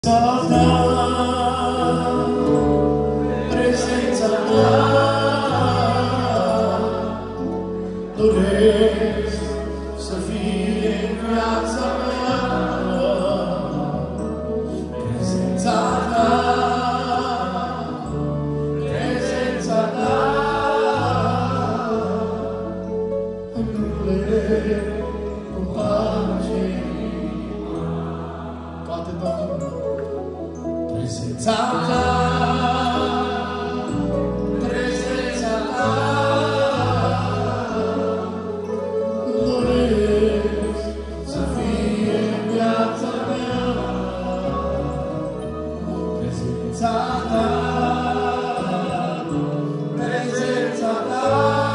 Presența ta, doresc să fie în viața mea. Presența ta, prezența ta, îmi umple cu pace. Toate, Doamne, presența ta, prezența ta, doresc să fie în viața mea. Prezența ta, prezența ta,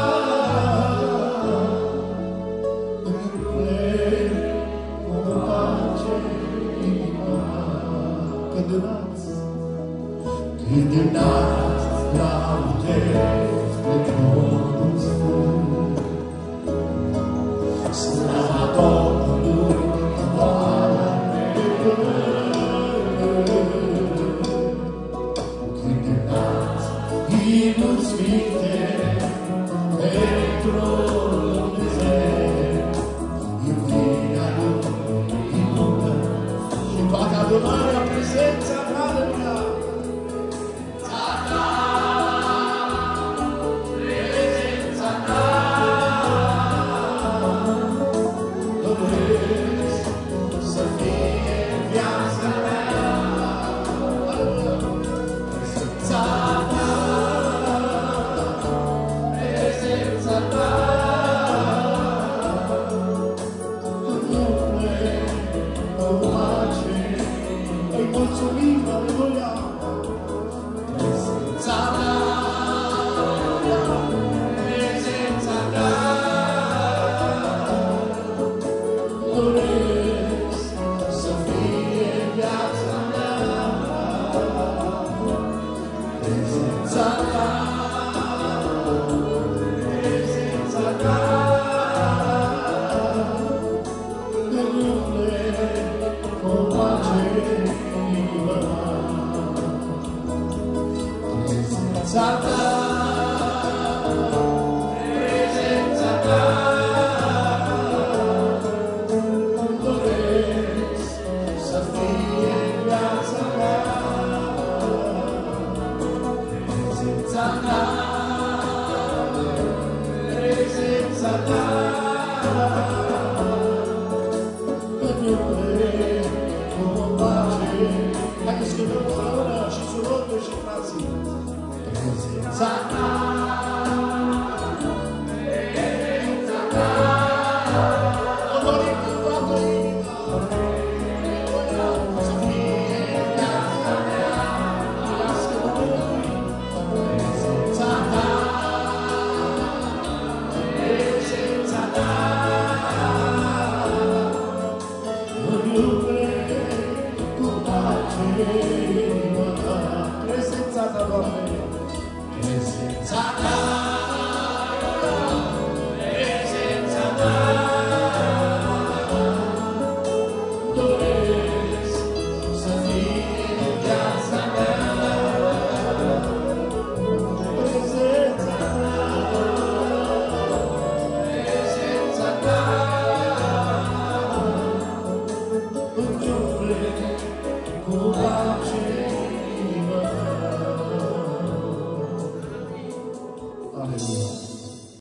îmi umple cu pace inima. Când înalt laudez pe tronul sfânt, slava Domnului coboară pe pământ. Când înalt imnul sfinte pe tronul Dumnezeu, iubirea Lui inundă și toată adunarea prezența ta în ea. Mulțumim, aleluia! Prezența ta, prezența ta, doresc să fie viața mea. Prezența ta, prezența ta, îmi umple cu pace. Prezența ta, prezența ta, doresc să fie viața mea. Prezența ta, prezența ta, îmi umple cu pace. Haideți că dăm împreună și surorile și frații. Prezența ta, prezența ta, o dorim cu toată inima. Să fie viața mea, alească Domnului. Prezența ta, prezența ta, îmi umple cu pace inima. Prezența ta, Doamne. Prezența ta, prezența ta, doresc să fie viața mea. Prezența ta, prezența ta, îmi umple cu pace inima. Aleluia.